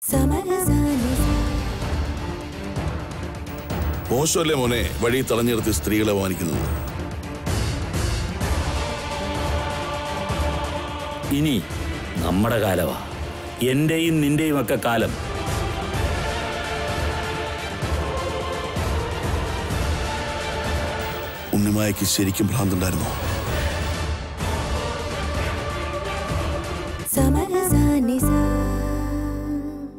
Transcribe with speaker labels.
Speaker 1: മോശമല്ലേ മോനെ വഴി തടഞ്ഞു നിർത്തി സ്ത്രീകളെ മാനിക്കുന്നത്?
Speaker 2: ഇനി നമ്മുടെ കാലമാ, എന്റെയും നിന്റെയും ഒക്കെ കാലം.
Speaker 1: ഉണ്ണിമായക്ക് ശരിക്കും ഭ്രാന്തുണ്ടായിരുന്നോ?